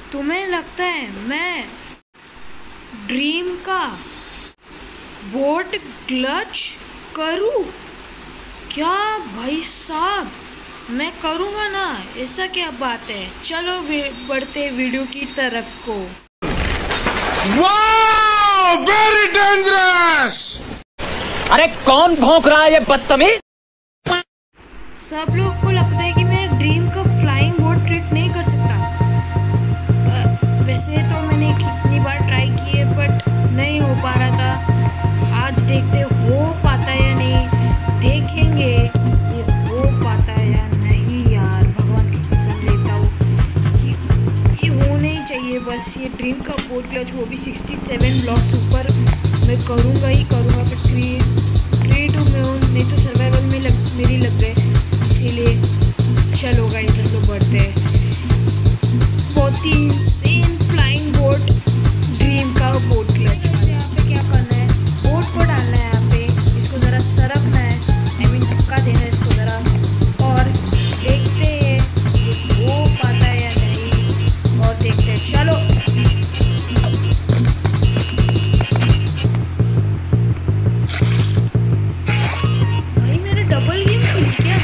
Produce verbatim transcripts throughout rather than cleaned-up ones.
तुम्हें लगता है मैं ड्रीम का बोट क्लच करूं? क्या भाई साहब, मैं करूँगा ना, ऐसा क्या बात है। चलो बढ़ते वीडियो की तरफ को। वाह, वेरी डेंजरस। अरे कौन भौंक रहा है ये बदतमीज? सब लोग को लगता है कि मैं ड्रीम का फ्लाइंग बोट ट्रिक नहीं कर सकता। वैसे तो मैंने कितनी बार ट्राई की है बट नहीं हो पा रहा था। आज देखते हो पाता है या नहीं, देखेंगे ये हो पाता है या नहीं। यार भगवान की कसम लेता हूँ कि ये होना ही चाहिए बस। ये ड्रीम का बोट क्लच, वो भी सड़सठ ब्लॉक्स ऊपर, मैं करूँगा ही करूँगा। बट क्रिएटिव में हूँ, नहीं तो सर्वाइवल में लग मेरी लग गए, इसीलिए चलो गाइस हम लोग बढ़ते हैं। बहुत ही इंसेन फ्लाइंग बोट, ड्रीम का बोट क्लच। यहाँ पे क्या करना है, बोट को डालना है यहाँ पे, इसको ज़रा सरकना है, आई मीन धक्का देना है इसको ज़रा, और देखते हैं ये हो पाता है या नहीं, और देखते हैं। चलो भाई मैंने डबल गेम खेली क्या?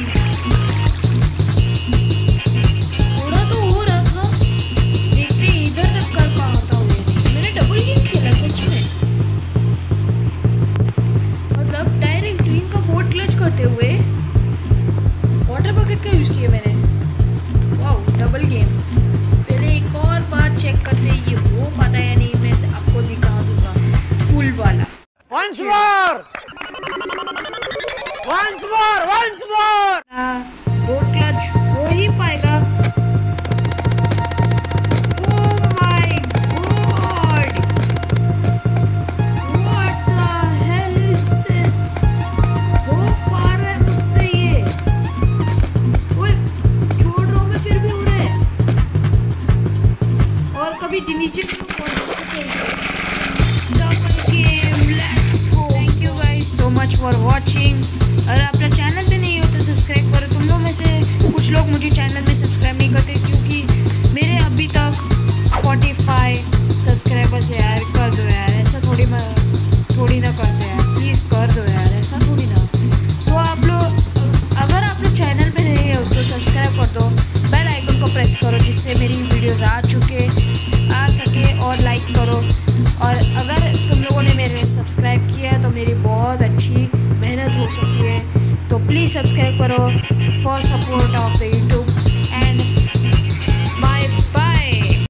थोड़ा तो हो रहा था, देखते इधर तक कर पाता हूँ या नहीं। मैंने डबल गेम खेला सच में, मतलब डायरेक्ट ड्रीम का बोट क्लच करते हुए वाटर बकेट का यूज़ किया मैंने। वाह, डबल गेम। पहले एक और बार चेक करते ये हो पाता है या नहीं, मैं आपको दिखा दूंगा फुल वाला। Once more, once more, once more. हाँ, बोट क्लच हो ही पाएगा। Oh my God! What the hell is this? हो पा रहा है मुझसे ये? ओए, छोड़ रहा हूँ मैं फिर भी हो रहा है। और कभी नीचे thank you guys so much for watching. अगर अपना चैनल पे नहीं हो तो सब्सक्राइब करो। तुम लोग में से कुछ लोग मुझे चैनल में सब्सक्राइब नहीं करते क्योंकि मेरे अभी तक पैंतालीस सब्सक्राइबर्स है यार। कर दो यार, ऐसा थोड़ी थोड़ी ना करते यार, प्लीज़ कर दो यार, ऐसा थोड़ी ना। तो आप लोग, अगर आप लोग चैनल पे नहीं हो तो सब्सक्राइब कर दो, बेल आइकन को प्रेस करो जिससे मेरी वीडियोज़ आ चुके आ सके, और लाइक करो। और अगर तुम लोगों ने मेरे सब्सक्राइब किया है तो मेरी बहुत अच्छी मेहनत हो सकती है, तो प्लीज़ सब्सक्राइब करो for support of the YouTube.